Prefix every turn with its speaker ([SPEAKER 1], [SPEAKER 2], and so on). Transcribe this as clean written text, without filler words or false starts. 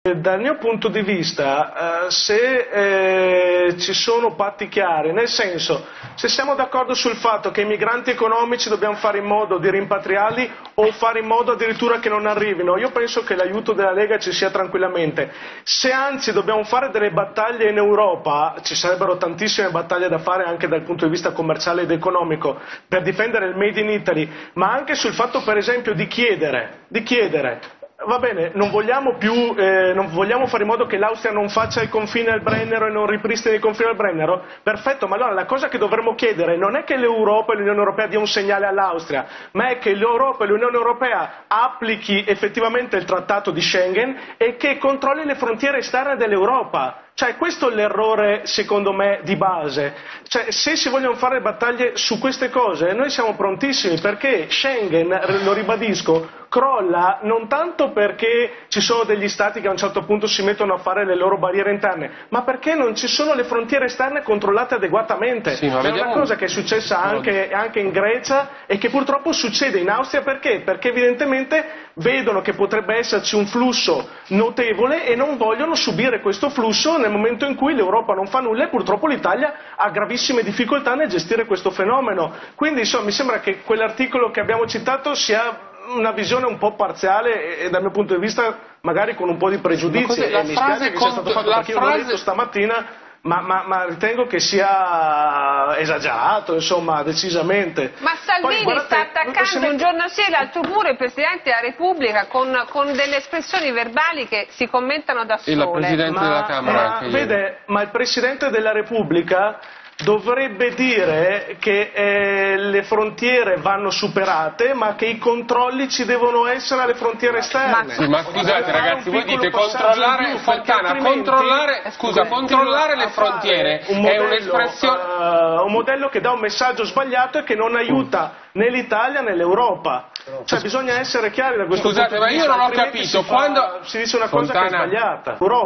[SPEAKER 1] Dal mio punto di vista, se ci sono patti chiari, nel senso, se siamo d'accordo sul fatto che i migranti economici dobbiamo fare in modo di rimpatriarli o fare in modo addirittura che non arrivino, io penso che l'aiuto della Lega ci sia tranquillamente. Se anzi dobbiamo fare delle battaglie in Europa, ci sarebbero tantissime battaglie da fare anche dal punto di vista commerciale ed economico per difendere il Made in Italy, ma anche sul fatto per esempio di chiedere. Va bene, non vogliamo fare in modo che l'Austria non faccia il confine al Brennero e non ripristini il confine al Brennero? Perfetto, ma allora la cosa che dovremmo chiedere non è che l'Europa e l'Unione Europea dia un segnale all'Austria, ma è che l'Europa e l'Unione Europea applichi effettivamente il trattato di Schengen e che controlli le frontiere esterne dell'Europa. Cioè, questo è l'errore, secondo me, di base. Cioè, se si vogliono fare battaglie su queste cose, noi siamo prontissimi, perché Schengen, lo ribadisco, crolla non tanto perché ci sono degli stati che a un certo punto si mettono a fare le loro barriere interne, ma perché non ci sono le frontiere esterne controllate adeguatamente. Sì, è una cosa che è successa anche in Grecia e che purtroppo succede in Austria. Perché? Perché evidentemente vedono che potrebbe esserci un flusso notevole e non vogliono subire questo flusso nel momento in cui l'Europa non fa nulla, e purtroppo l'Italia ha gravissime difficoltà nel gestire questo fenomeno. Quindi insomma mi sembra che quell'articolo che abbiamo citato sia una visione un po' parziale e dal mio punto di vista magari con un po' di pregiudizi, e mi spiace che sia stato fatto, perché io l'ho detto stamattina, ma ritengo che sia esagerato, insomma, decisamente.
[SPEAKER 2] Ma Salvini sta attaccando un giorno sì e l'altro pure il Presidente della Repubblica con delle espressioni verbali che si commentano da sole.
[SPEAKER 3] E la Presidente della Camera.
[SPEAKER 1] Ma il Presidente della Repubblica dovrebbe dire che le frontiere vanno superate, ma che i controlli ci devono essere alle frontiere esterne.
[SPEAKER 3] Ma scusate ragazzi, voi dite controllare, Fontana, controllare le frontiere è un'espressione...
[SPEAKER 1] un modello che dà un messaggio sbagliato e che non aiuta né l'Italia né l'Europa. Cioè bisogna essere chiari da questo punto di vista.
[SPEAKER 3] Scusate, ma io non ho capito, quando
[SPEAKER 1] si dice una cosa che è sbagliata.